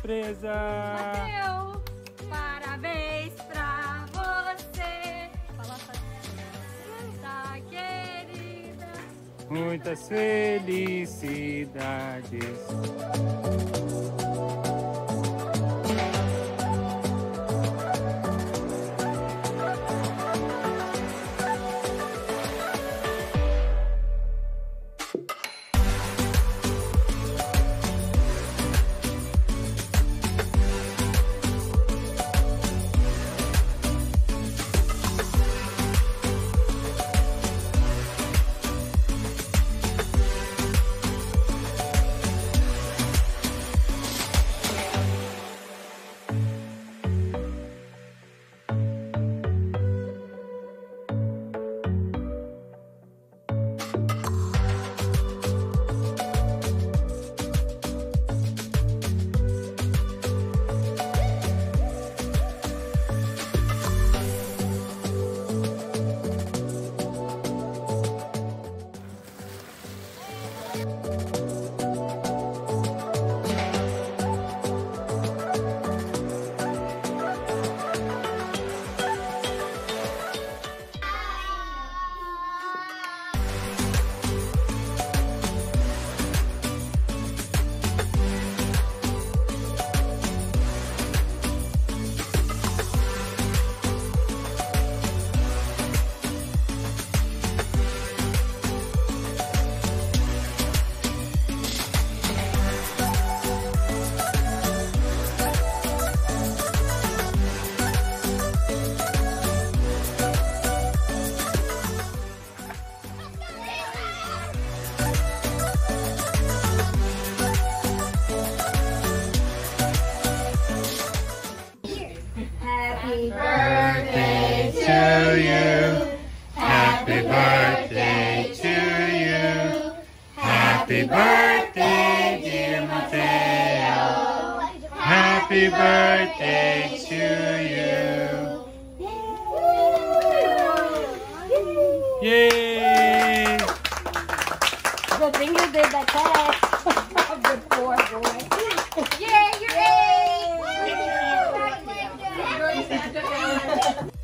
surpresa! Matteo, parabéns pra você. Fala, Santa querida. Muitas felicidades! Happy birthday to you. Happy birthday to you. Happy birthday, dear Matteo. Happy birthday to you. Yay! Good thing you did that test. Good poor boy. Yay, you're A!